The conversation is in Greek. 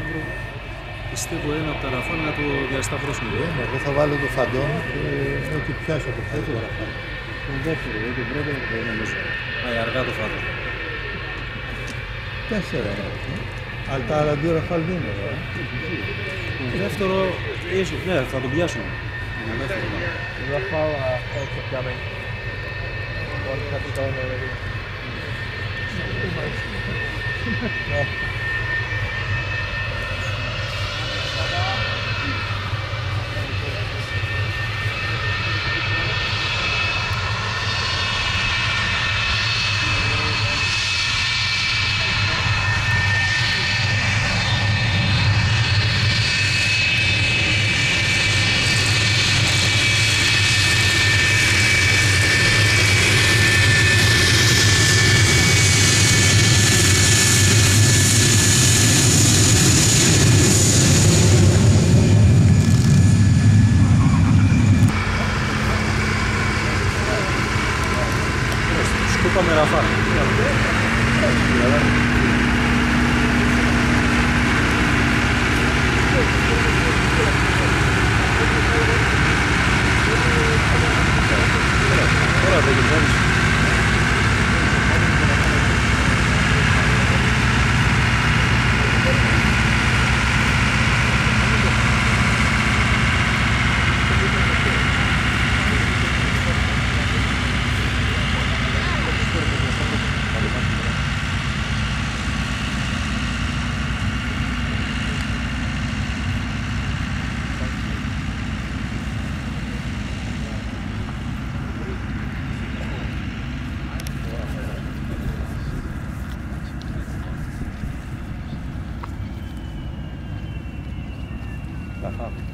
μαύρο, πιστεύω ένα από τα ραφάλ να το διασταυρώσουμε. Εγώ θα βάλω το φαντόν και ό,τι πιάσω από αυτό το ραφάλ. Το δεύτερο, το πρώτο δεν είναι μέσα. Πάει αργά το φάντο. 4 είναι. Αλλά τα άλλα 2 ραφάλ δεν είναι. Το δεύτερο, ίσως, ναι, θα το πιάσουμε. Rafał, a to pianek. On kapitał already. No. Σκούπαμε ραφάλ. Τώρα δεν γυρνώνεις. Aha.